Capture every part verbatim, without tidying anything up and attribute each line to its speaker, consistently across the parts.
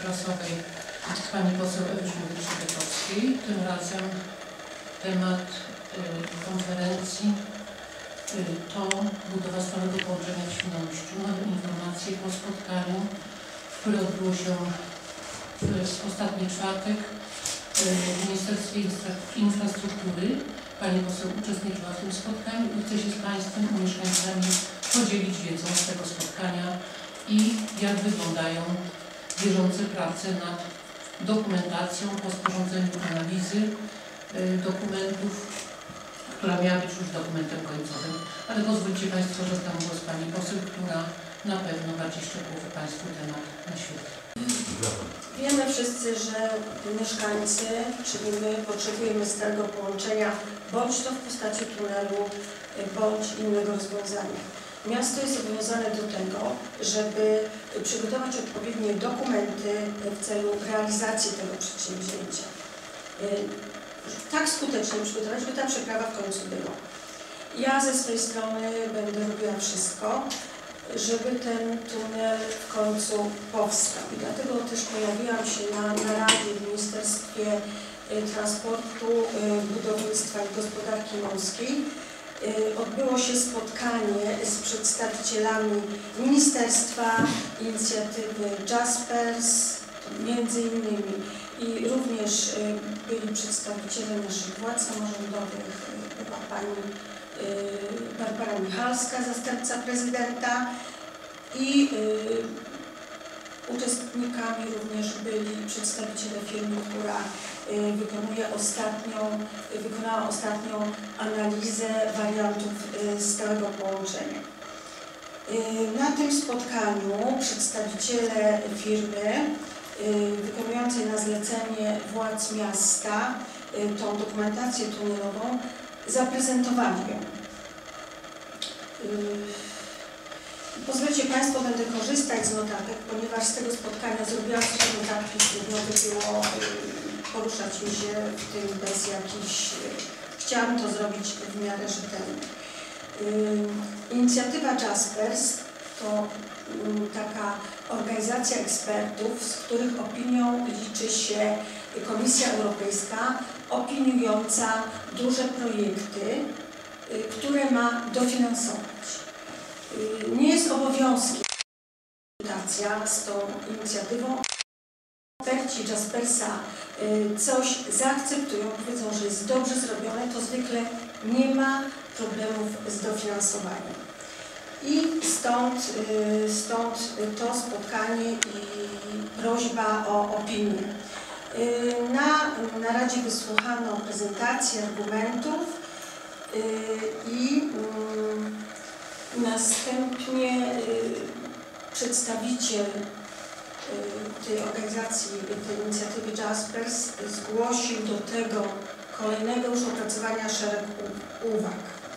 Speaker 1: prasowej pani poseł Ewy Szmudek-Szybetowskiej. Tym razem temat y, konferencji y, to budowa stałego połączenia w Świnoujściu. Mamy informację po spotkaniu, które odbyło się w, w ostatni czwartek w Ministerstwie Infrastruktury. Pani poseł uczestniczyła w tym spotkaniu i chce się z Państwem i mieszkańcami podzielić wiedzą z tego spotkania i jak wyglądają bieżące prace nad dokumentacją po sporządzeniu analizy y, dokumentów, która miała być już dokumentem końcowym. Ale pozwólcie Państwo, że oddam głos Pani poseł, która na pewno bardziej szczegółowo Państwu temat naświetli.
Speaker 2: Wiemy wszyscy, że mieszkańcy, czyli my, potrzebujemy stałego połączenia, bądź to w postaci tunelu, bądź innego rozwiązania. Miasto jest zobowiązane do tego, żeby przygotować odpowiednie dokumenty w celu realizacji tego przedsięwzięcia. Tak skutecznie przygotować, by ta przeprawa w końcu była. Ja ze swojej strony będę robiła wszystko, żeby ten tunel w końcu powstał. I dlatego też pojawiłam się na naradzie w Ministerstwie Transportu, Budownictwa i Gospodarki Morskiej. Odbyło się spotkanie z przedstawicielami Ministerstwa, inicjatywy Jaspers, między innymi, i również byli przedstawiciele naszych władz samorządowych, była pani Barbara Michalska, zastępca prezydenta, i y, uczestnikami również byli przedstawiciele firmy, która y, wykonuje ostatnią, y, wykonała ostatnią analizę wariantów y, stałego połączenia. Y, na tym spotkaniu przedstawiciele firmy y, wykonującej na zlecenie władz miasta y, tą dokumentację tunelową zaprezentowali ją. Pozwólcie Państwo, będę korzystać z notatek, ponieważ z tego spotkania zrobiłam sobie notatki, trudno by było poruszać mi się w tym bez jakichś... Chciałam to zrobić w miarę rzetelnie. Inicjatywa Jaspers to taka organizacja ekspertów, z których opinią liczy się Komisja Europejska, opiniująca duże projekty, które ma dofinansować. Nie jest obowiązkiem konsultacja z tą inicjatywą. Eksperci Jaspersa coś zaakceptują, powiedzą, że jest dobrze zrobione, to zwykle nie ma problemów z dofinansowaniem. I stąd, stąd to spotkanie i prośba o opinię. Na naradzie wysłuchano prezentacji argumentów i następnie przedstawiciel tej organizacji, tej inicjatywy Jaspers zgłosił do tego kolejnego już opracowania szereg uwag.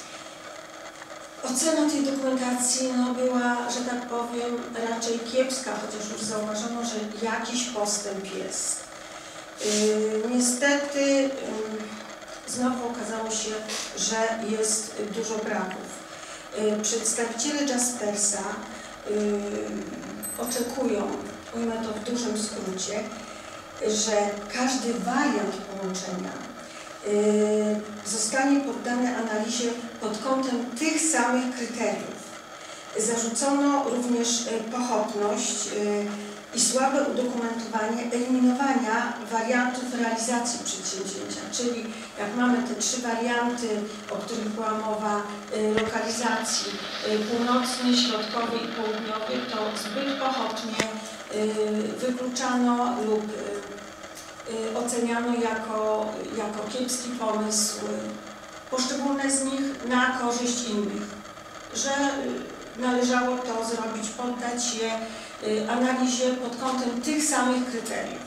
Speaker 2: Ocena tej dokumentacji no, była, że tak powiem, raczej kiepska, chociaż już zauważono, że jakiś postęp jest. Yy, niestety yy, znowu okazało się, że jest dużo braków. Yy, przedstawiciele Jaspersa yy, oczekują, ujmę to w dużym skrócie, że każdy wariant połączenia yy, zostanie poddany analizie pod kątem tych samych kryteriów. Zarzucono również pochopność yy, i słabe udokumentowanie eliminowania wariantów realizacji przedsięwzięcia, czyli jak mamy te trzy warianty, o których była mowa, y, lokalizacji, y, północny, środkowy i południowy, to zbyt pochopnie y, wykluczano lub y, y, oceniano jako, jako kiepski pomysł y, poszczególne z nich na korzyść innych, że y, należało to zrobić, poddać je analizie pod kątem tych samych kryteriów.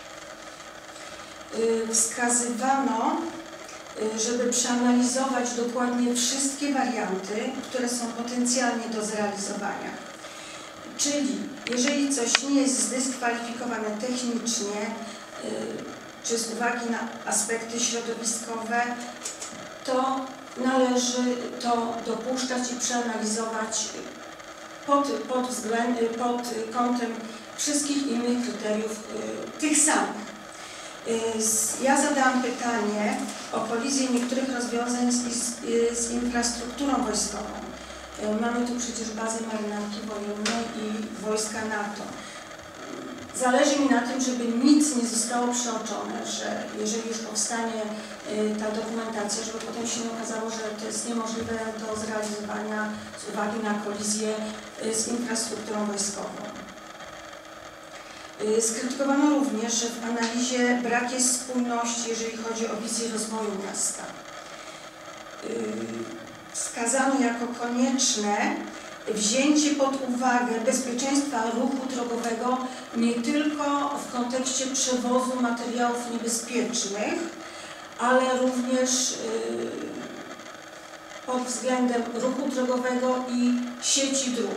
Speaker 2: Wskazywano, żeby przeanalizować dokładnie wszystkie warianty, które są potencjalnie do zrealizowania. Czyli jeżeli coś nie jest zdyskwalifikowane technicznie, czy z uwagi na aspekty środowiskowe, to należy to dopuszczać i przeanalizować pod, pod, względ, pod kątem wszystkich innych kryteriów tych samych. Ja zadałam pytanie o kolizję niektórych rozwiązań z, z, z infrastrukturą wojskową. Mamy tu przecież bazę marynarki wojennej i wojska NATO. Zależy mi na tym, żeby nic nie zostało przeoczone, że jeżeli już powstanie ta dokumentacja, żeby potem się nie okazało, że to jest niemożliwe do zrealizowania z uwagi na kolizję z infrastrukturą wojskową. Skrytykowano również, że w analizie brak jest spójności, jeżeli chodzi o wizję rozwoju miasta. Wskazano jako konieczne wzięcie pod uwagę bezpieczeństwa ruchu drogowego nie tylko w kontekście przewozu materiałów niebezpiecznych, ale również pod względem ruchu drogowego i sieci dróg.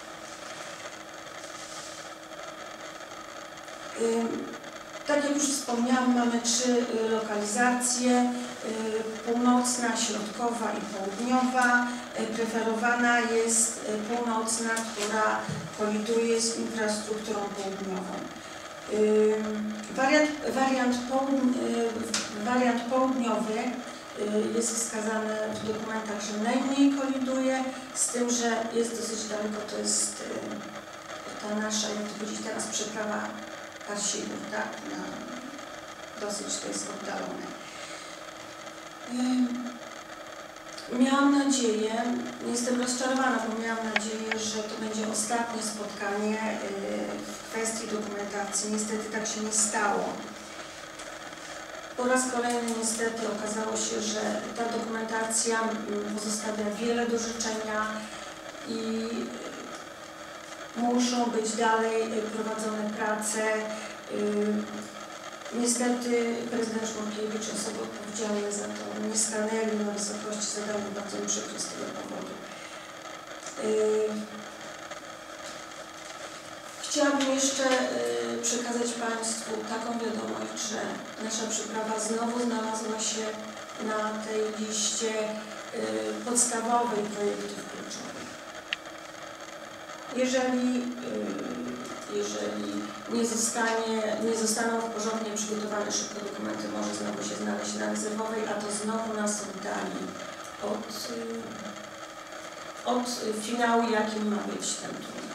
Speaker 2: Tak jak już wspomniałam, mamy trzy lokalizacje, północna, środkowa i południowa. Preferowana jest północna, która koliduje z infrastrukturą południową. Wariant, wariant, południ, wariant południowy jest wskazany w dokumentach, że najmniej koliduje, z tym, że jest dosyć daleko, to jest ta nasza, jak to powiedzieć teraz, przeprawa Karsików, tak? Na, dosyć to jest oddalone. Miałam nadzieję, jestem rozczarowana, bo miałam nadzieję, że to będzie ostatnie spotkanie w kwestii dokumentacji. Niestety tak się nie stało. Po raz kolejny niestety okazało się, że ta dokumentacja pozostawia wiele do życzenia i muszą być dalej prowadzone prace. Niestety prezydent Szmulkiewicz, osoby odpowiedzialne za to, nie stanęli na wysokości zadania, bardzo mi przykro z tego powodu. Chciałabym jeszcze przekazać Państwu taką wiadomość, że nasza przyprawa znowu znalazła się na tej liście podstawowej projektów kluczowych. Jeżeli, jeżeli nie, zostanie, nie zostaną porządnie przygotowane szybko dokumenty, może znowu się znaleźć na rezerwowej, a to znowu nas oddali od, od finału, jakim ma być ten turniej.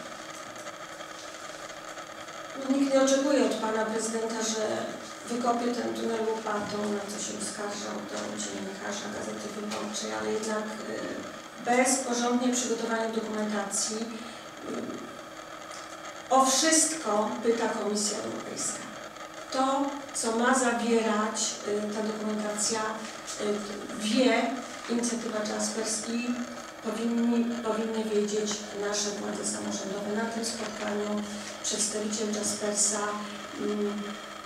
Speaker 2: Nikt nie oczekuje od Pana Prezydenta, że wykopie ten tunel łopatą, na co się uskarżał do dziennikarza Gazety Wyborczej, ale jednak bez porządnie przygotowania dokumentacji o wszystko pyta Komisja Europejska. To, co ma zawierać ta dokumentacja, wie Inicjatywa Jaspers i powinni, powinny wiedzieć nasze władze samorządowe. Na tym spotkaniu przedstawiciel Jaspersa mm,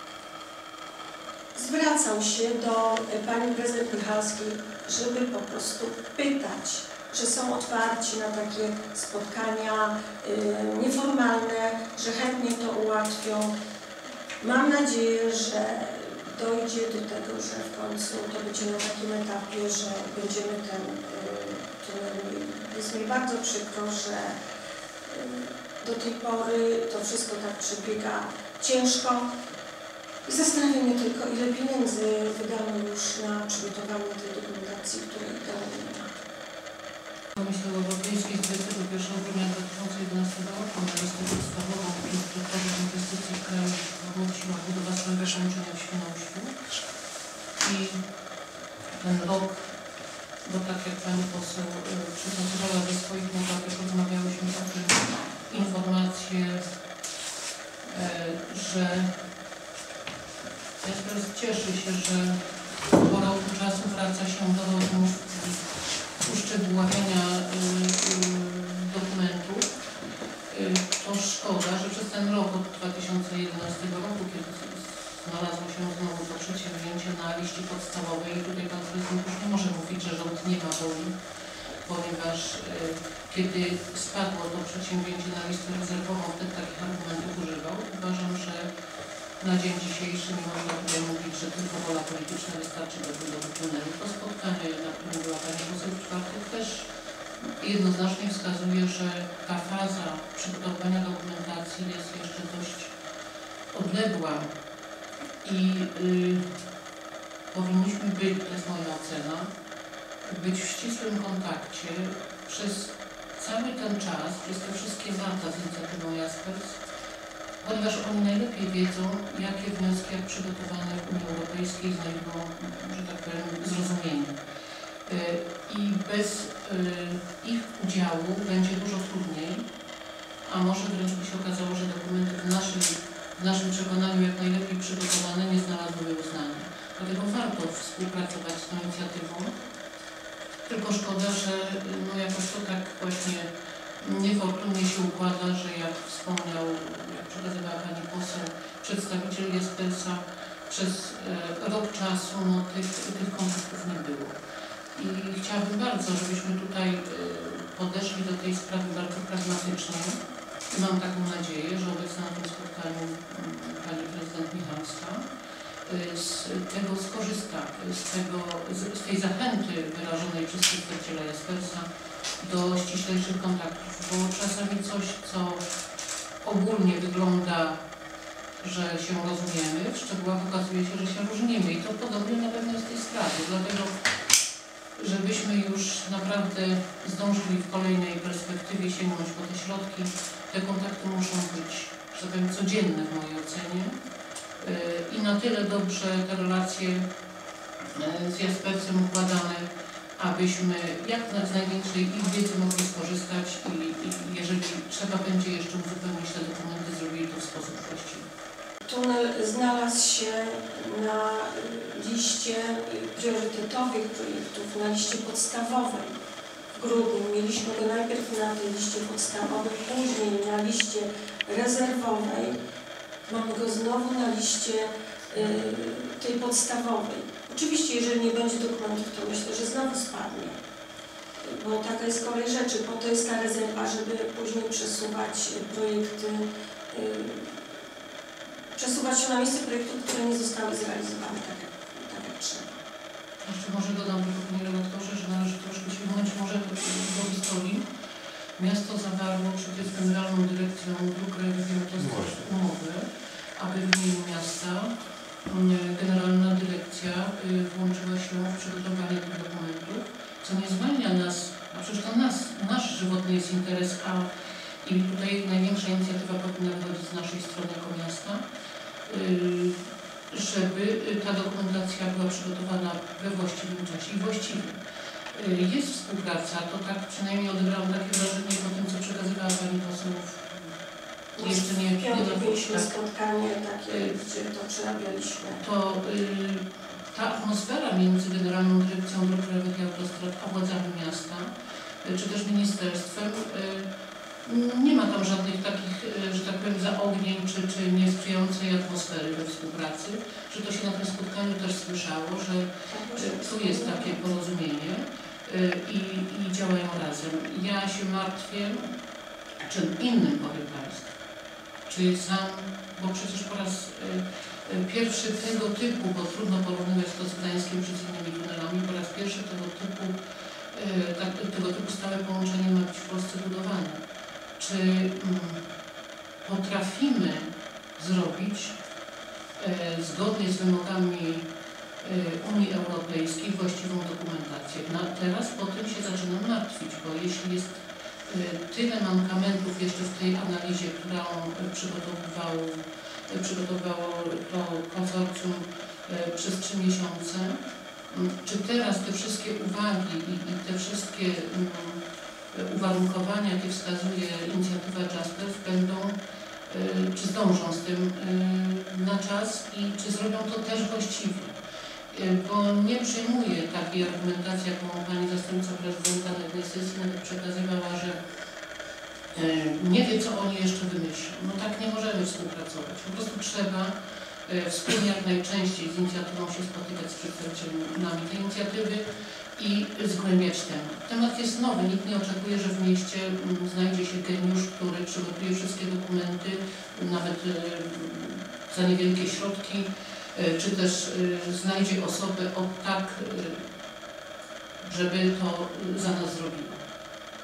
Speaker 2: zwracał się do pani prezydent Michalskiej, żeby po prostu pytać, że są otwarci na takie spotkania y, nieformalne, że chętnie to ułatwią. Mam nadzieję, że dojdzie do tego, że w końcu to będzie na takim etapie, że będziemy ten y, tunel mieli. Jest mi bardzo przykro, że y, do tej pory to wszystko tak przebiega ciężko. I zastanawia mnie tylko, ile pieniędzy wydano już na przygotowanie tej dokumentacji, której dalej nie ma.
Speaker 1: Komisja Europejska z dwudziestego pierwszego grudnia dwa tysiące jedenastego roku na listę podstawową infrastrukturowych inwestycji w kraju ogłosiła budowę swojego połączenia w Świnoujściu. I ten rok, bo tak jak Pani poseł przekazywała ze swoich notatek, rozmawiałyśmy o tym informacje, że Jaspers cieszy się, że po roku czasu wraca się do rozmów uszczegóławienia y, y, dokumentów. Y, to szkoda, że przez ten rok od dwa tysiące jedenastego roku, kiedy znalazło się znowu to przedsięwzięcie na liście podstawowej i tutaj Pan Prezydent już nie może mówić, że rząd nie ma woli, ponieważ y, kiedy spadło to przedsięwzięcie na listę rezerwową, wtedy takich argumentów używał. Uważam, że na dzień dzisiejszy nie można tutaj mówić, że tylko wola polityczna wystarczy do budowy tunelu. To spotkanie, na którym była Pani poseł w czwartek, też jednoznacznie wskazuje, że ta faza przygotowania dokumentacji jest jeszcze dość odległa i y, powinniśmy być, to jest moja ocena, być w ścisłym kontakcie przez cały ten czas, przez te wszystkie lata z inicjatywą Jaspers, ponieważ oni najlepiej wiedzą, jakie wnioski, jak przygotowane w Unii Europejskiej znajdą, że tak powiem, zrozumienie. I bez ich udziału będzie dużo trudniej, a może wręcz by się okazało, że dokumenty w naszym, w naszym przekonaniu jak najlepiej przygotowane nie znalazłyby uznania. Dlatego warto współpracować z tą inicjatywą. Tylko szkoda, że no jakoś to tak właśnie niefortunnie się układa, że jak wspomniał, jak przekazywała Pani poseł, przedstawiciel Jaspersa, przez e, rok czasu no, tych, tych kontaktów nie było. I chciałabym bardzo, żebyśmy tutaj e, podeszli do tej sprawy bardzo pragmatycznie. I mam taką nadzieję, że obecna na tym spotkaniu m, Pani Prezydent Michalska e, z tego skorzysta, z, tego, z, z tej zachęty wyrażonej przez przedstawiciela Jaspersa do ściślejszych kontaktów, bo czasami coś, co ogólnie wygląda, że się rozumiemy, w szczegółach okazuje się, że się różnimy i to podobnie na pewno jest w tej sprawie, dlatego żebyśmy już naprawdę zdążyli w kolejnej perspektywie sięgnąć po te środki, te kontakty muszą być, że tak powiem, codzienne w mojej ocenie i na tyle dobrze te relacje z Jaspersem układane, abyśmy jak z największej ich wiedzy mogli skorzystać i, i jeżeli trzeba będzie jeszcze uzupełnić te dokumenty, zrobili to w sposób właściwy.
Speaker 2: Tunel znalazł się na liście priorytetowych projektów, na liście podstawowej w grudniu. Mieliśmy go najpierw na tej liście podstawowej, później na liście rezerwowej. Mamy go znowu na liście y, tej podstawowej. Oczywiście, jeżeli nie będzie dokumentów, to myślę, że znowu spadnie, bo taka jest kolej rzeczy. Po to jest ta rezerwa, żeby później przesuwać projekty, yy, przesuwać się na miejsce projektów, które nie zostały zrealizowane tak jak, tak jak trzeba.
Speaker 1: Jeszcze może dodam, tylko Panie Redaktorze, że należy troszkę sięgnąć może do historii. Miasto zawarło przecież z Generalną Dyrekcją Dróg Krajowych i Autostrad umowę, aby w imieniu miasta Generalna Dyrekcja włączyła się w przygotowanie tych dokumentów, co nie zwalnia nas, a przecież to nas, nasz żywotny jest interes, a i tutaj największa inicjatywa powinna wychodzić z naszej strony jako miasta, żeby ta dokumentacja była przygotowana we właściwym czasie i właściwie. Jest współpraca, to tak przynajmniej odebrałam takie wrażenie po tym, co przekazywała Pani poseł. Jeszcze nie
Speaker 2: piątek mieliśmy spotkanie takie, gdzie to przerabialiśmy.
Speaker 1: To y, ta atmosfera między Generalną Dyrekcją Dróg Krajowych i Autostrad a władzami miasta, y, czy też ministerstwem, y, nie ma tam żadnych takich, y, że tak powiem, zaognień, czy, czy niesprzyjającej atmosfery we współpracy, że to się na tym spotkaniu też słyszało, że y, tu jest takie porozumienie y, i, i działają razem. Ja się martwię czym innym, powiem Państwu. Czy sam, bo przecież po raz y, y, pierwszy tego typu, bo trudno porównywać to z Gdańskiem czy z innymi tunelami, po raz pierwszy tego typu, y, tak, tego typu stałe połączenie ma być w Polsce budowane. Czy y, potrafimy zrobić y, zgodnie z wymogami y, Unii Europejskiej właściwą dokumentację? No, teraz po tym się zaczynam martwić, bo jeśli jest tyle mankamentów jeszcze w tej analizie, którą przygotowywało, przygotowywało to konsorcjum przez trzy miesiące. Czy teraz te wszystkie uwagi i, i te wszystkie um, uwarunkowania, jakie wskazuje inicjatywa Jaspers, będą, y, czy zdążą z tym y, na czas i czy zrobią to też właściwie? Bo nie przyjmuję takiej argumentacji, jaką Pani Zastępca Prezydenta na jednej sesji nawet przekazywała, że nie wie, co oni jeszcze wymyślą. No tak nie możemy współpracować. Po prostu trzeba wspólnie jak najczęściej z inicjatywą się spotykać z przedstawicielami tej inicjatywy i zgłębiać temat. Temat jest nowy. Nikt nie oczekuje, że w mieście znajdzie się geniusz, który przygotuje wszystkie dokumenty, nawet za niewielkie środki, czy też znajdzie osobę od tak, żeby to za nas zrobiła.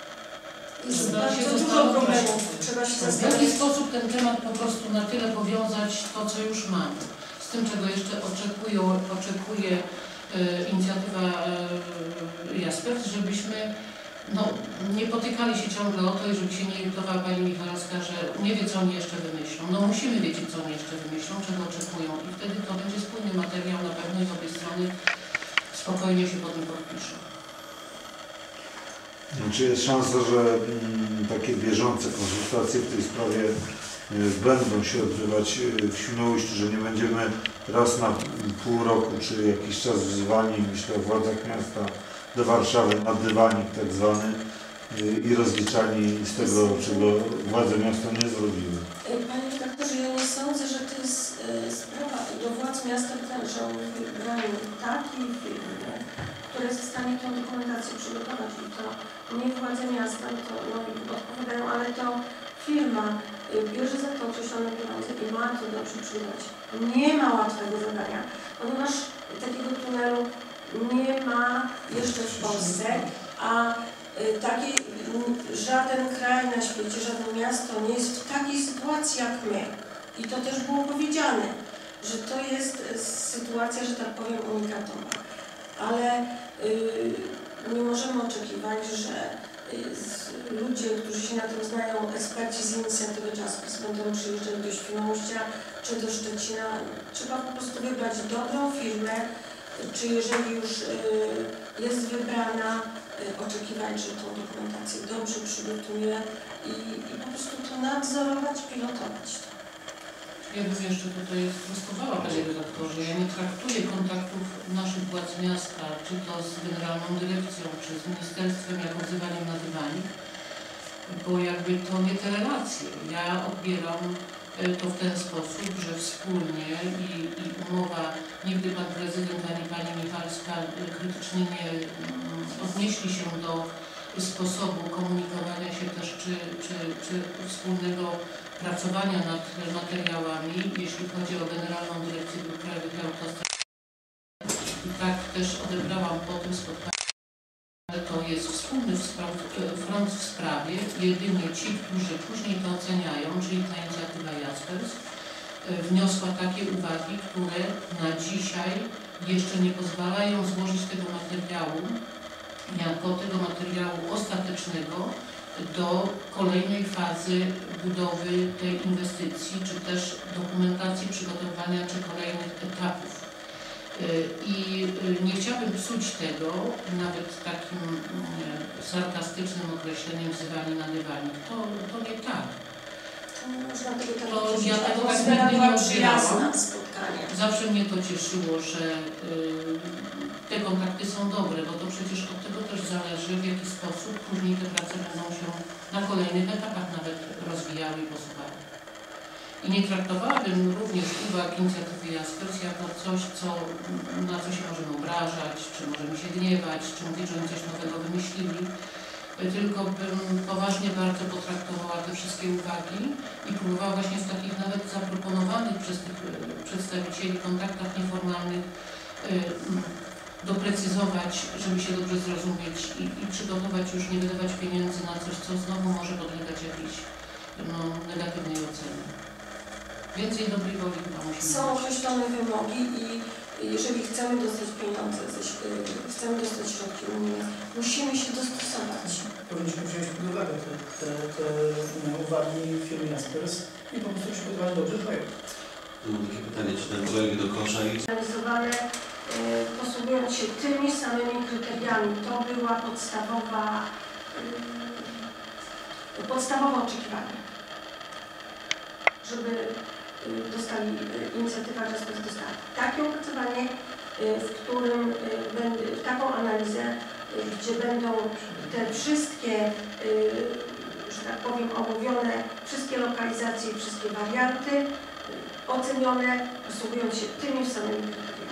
Speaker 2: Jest
Speaker 1: Trzeba się
Speaker 2: bardzo dużo
Speaker 1: zastanowić,
Speaker 2: problemów. Trzeba się
Speaker 1: w jaki
Speaker 2: zastanowić.
Speaker 1: sposób ten temat po prostu na tyle powiązać to, co już mamy, z tym, czego jeszcze oczekują, oczekuje e, inicjatywa e, Jaspers, żebyśmy no, nie potykali się ciągle o to i żeby się nie irytowała Pani Michalska, że nie wie, co oni jeszcze wymyślą. No musimy wiedzieć, co oni jeszcze wymyślą, czego oczekują i wtedy to będzie spójny materiał na pewno i z obie strony spokojnie się po tym podpiszą.
Speaker 3: Czy jest szansa, że mm, takie bieżące konsultacje w tej sprawie y, będą się odbywać y, w Świnoujściu, że nie będziemy raz na pół roku czy jakiś czas wzywani, myślę o władzach miasta, do Warszawy na dywanik tak zwany y, i rozliczani z tego, czego władze miasta nie zrobiły?
Speaker 2: Panie redaktorze, ja nie sądzę, że to jest e, sprawa do władz miasta, że wybrali taki firmy, które jest w stanie tę dokumentację przygotować i to nie władze miasta, to no, odpowiadają, ale to firma y, bierze za to określone pieniądze i ma to dobrze przygotować. Nie ma łatwego zadania, ponieważ takiego tunelu nie ma jeszcze w Polsce, a y, taki, y, żaden kraj na świecie, żadne miasto nie jest w takiej sytuacji jak my. I to też było powiedziane, że to jest y, sytuacja, że tak powiem, unikatowa. Ale y, nie możemy oczekiwać, że y, z, ludzie, którzy się na tym znają, eksperci z inicjatywy Jaspers będą przyjeżdżać do Świnoujścia czy do Szczecina. Trzeba po prostu wybrać dobrą firmę, czy jeżeli już y, jest wybrana, y, oczekiwać, że tą dokumentację dobrze przygotuje i, i po prostu to nadzorować, pilotować to.
Speaker 1: Ja bym jeszcze tutaj sprostowała, Panie Redaktorze, ja nie traktuję kontaktów naszych władz miasta, czy to z Generalną Dyrekcją, czy z Ministerstwem, jako wzywaniem na dywanik, bo jakby to nie te relacje. Ja odbieram to w ten sposób, że wspólnie i, i umowa, nigdy Pan Prezydent ani Pani Michalska krytycznie nie odnieśli się do sposobu komunikowania się też, czy, czy, czy wspólnego pracowania nad materiałami, jeśli chodzi o Generalną Dyrekcję Dróg Krajowych i Autostrad. I tak też odebrałam po tym spotkaniu, że to jest wspólny front w sprawie. Jedynie ci, którzy później to oceniają, czyli ta inicjatywa Jaspers, wniosła takie uwagi, które na dzisiaj jeszcze nie pozwalają złożyć tego materiału jako tego materiału ostatecznego do kolejnej fazy budowy tej inwestycji, czy też dokumentacji przygotowania, czy kolejnych etapów. I nie chciałabym psuć tego nawet takim sarkastycznym określeniem wzywani na dywanik. To, to nie tak.
Speaker 2: Można tego tak
Speaker 1: To
Speaker 2: powiedzieć,
Speaker 1: ja tego tak
Speaker 2: atmosfera
Speaker 1: nigdy
Speaker 2: była
Speaker 1: nie
Speaker 2: przyjazna
Speaker 1: odbierałam.
Speaker 2: spotkanie.
Speaker 1: Zawsze mnie to cieszyło, że y, te kontakty są dobre, bo to przecież od tego też zależy, w jaki sposób później te prace będą się na kolejnych etapach nawet rozwijały i posuwały. I nie traktowałabym również uwag inicjatywy Jaspers jako coś, co, na co się możemy obrażać, czy możemy się gniewać, czy mówić, że oni coś nowego wymyślili. Tylko bym poważnie bardzo potraktowała te wszystkie uwagi i próbowała właśnie w takich nawet zaproponowanych przez tych przedstawicieli kontaktach nieformalnych doprecyzować, żeby się dobrze zrozumieć i, i przygotować, już nie wydawać pieniędzy na coś, co znowu może podlegać jakiejś no, negatywnej ocenie. Więcej dobrej woli chyba musimy
Speaker 2: Są
Speaker 1: mieć.
Speaker 2: określone wymogi i jeżeli chcemy dostać pieniądze, chcemy dostać środki unijne, musimy się dostosować.
Speaker 4: Powinniśmy wziąć pod uwagę te, te, te uwagi firmy Jaspers i po prostu przygotować dobrze projekt.
Speaker 5: Mam takie pytanie, czy ten projekt do kosza i
Speaker 2: Realizowane posługując się tymi samymi kryteriami. To była podstawowa, podstawowe oczekiwanie, żeby dostali, inicjatywa Jaspers dostała takie opracowanie, w którym w taką analizę, gdzie będą te wszystkie, że tak powiem, omówione, wszystkie lokalizacje i wszystkie warianty ocenione, posługując się tymi samymi kryteriami.